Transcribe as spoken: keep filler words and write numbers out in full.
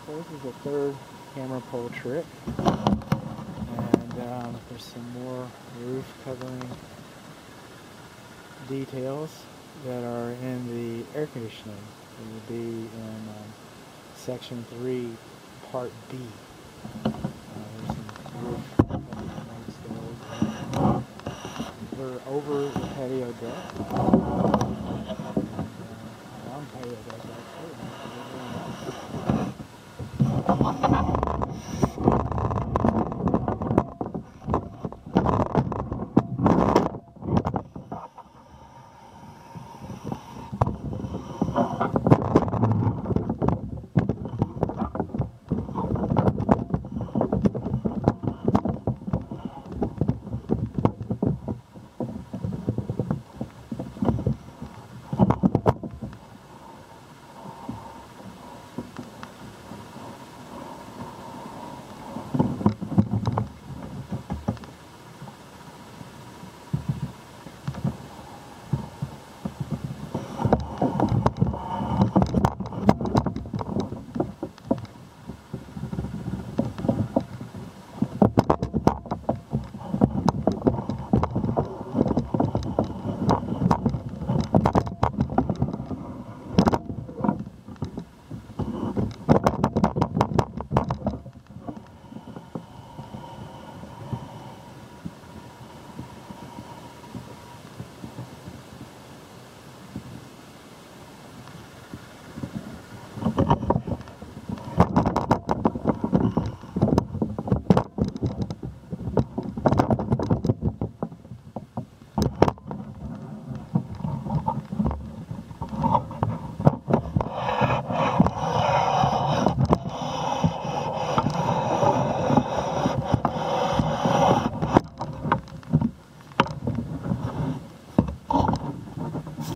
So this is the third hammer pull trick, and um, there's some more roof covering details that are in the air conditioning. It will be in um, section three, part B. Uh, there's some roof covering notes there. We're over the patio deck. On patio deck, actually.